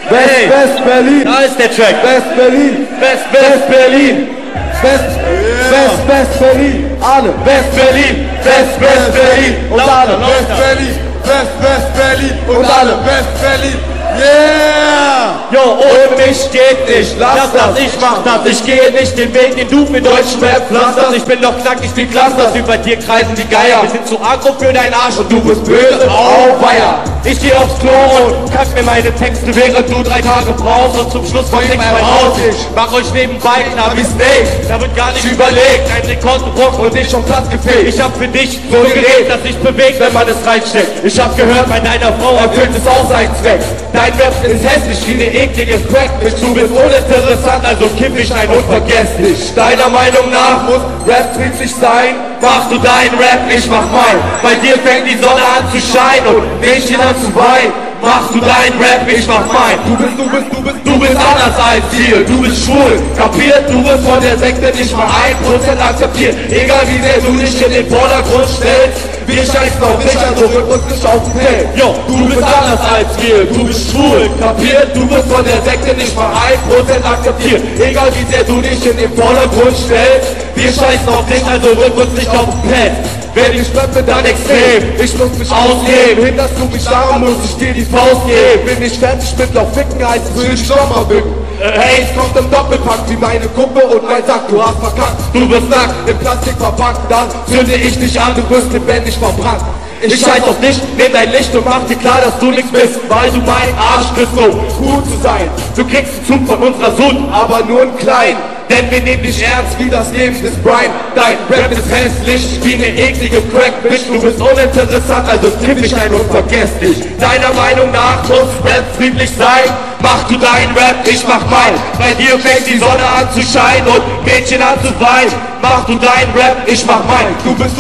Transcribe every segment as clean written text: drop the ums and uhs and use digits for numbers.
Westberlin. Da ist der Track. Westberlin. Westberlin. Westberlin. Alle. Westberlin. Westberlin. Und alle. Westberlin. Westberlin. Und alle. Westberlin. Yeah! Jo, ohne mich geht nicht, lass das, ich mach das. Ich gehe nicht den Weg, den du mit deutschen Rap pflasterst. Ich bin doch knackig wie Clusters, über dir kreisen die Geier. Wir sind zu aggro für deinen Arsch und du bist böse, Auweia. Ich geh aufs Klo und kack mir meine Texte, während du 3 Tage brauchst. Und zum Schluss verlinkt mein Haus. Ich mach euch nebenbei klar wie Snake, da wird gar nicht überlegt. Ein Rekordbruch und ich vom Platz gefehlt. Ich hab für dich so ein Gerät, das sich bewegt, wenn man es reinsteckt. Ich hab gehört, bei deiner Frau erfüllt es auch seinen Zweck. Dein Rap ist hässlich wie ne eklige Crackfish. Du bist uninteressant, also kipp ich ein unvergesslich. Deiner Meinung nach muss Rap friedlich sein? Mach du deinen Rap, ich mach mein. Bei dir fängt die Sonne an zu scheinen und Mädchen an zu weinen. Mach du deinen Rap, ich mach mein. Du bist anders als wir, du bist schwul. Kapiert, du wirst von der Sekte nicht mal 1% akzeptiert. Egal wie sehr du dich in den Vordergrund stellst, wir scheißen auf dich, also rück uns nicht auf den Feld. Jo, du bist anders als wir, du bist schwul. Kapiert, du wirst von der Sekte nicht mal 1% akzeptiert. Egal wie sehr du dich in den Vordergrund stellst, wir scheißen auf dich, also rück uns nicht auf den Feld. Wenn ich rappe, dann extrem, ich muss mich ausgeben. Hinterst du mich daran, muss ich dir die Faust geben. Bin ich fertig mit Laufficken, als will ich Sommerwicken. Hey, es kommt im Doppelpack wie meine Kuppe und mein Sack, du hast verkackt. Du wirst nackt, in Plastik verpackt, dann zünde ich dich an, du wirst lebendig verbrannt. Ich scheiß auf dich, nehm dein Licht und mach dir klar, dass du nichts bist, weil du mein Arsch bist, so gut zu sein. Du kriegst einen Zug von unserer Sud, aber nur einen kleinen. Denn wir nehmen dich ernst wie das Leben des Brian. Dein Rap ist hässlich wie ne eklige Crack-Bitch. Du bist uninteressant, also triff ich ein und vergess dich. Deiner Meinung nach muss Rap friedlich sein? Mach du deinen Rap, ich mach mein. Bei dir fängt die Sonne an zu scheinen und Mädchen an zu weinen. Mach du deinen Rap, ich mach mein. Du bist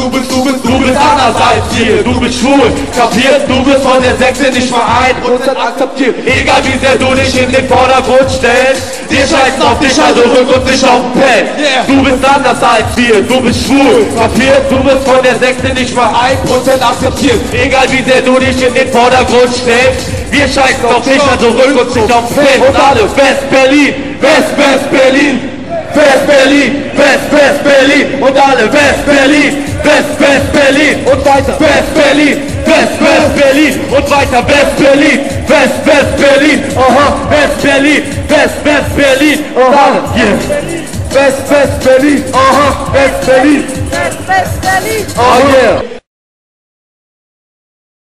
anders als wir, du bist schwul. Kapiert, du bist von der Sekte nicht mal 1% akzeptiert. Egal wie sehr du dich in den Vordergrund stellst, wir scheißen auf dich, also rück uns nicht auf den Feld. Du bist anders als wir, du bist schwul. Kapiert, du bist von der Sekte nicht mal 1% akzeptiert. Egal wie sehr du dich in den Vordergrund stellst, wir scheißen auf dich, also rück uns nicht auf den Feld. Und alle Westberlin, Westberlin. Westberlin, Westberlin und alle Westberlin, Westberlin und weiter Westberlin, Westberlin und weiter Westberlin, Westberlin, aha, Westberlin, Westberlin, aha, yeah, Westberlin, aha, Westberlin, Westberlin, oh yeah.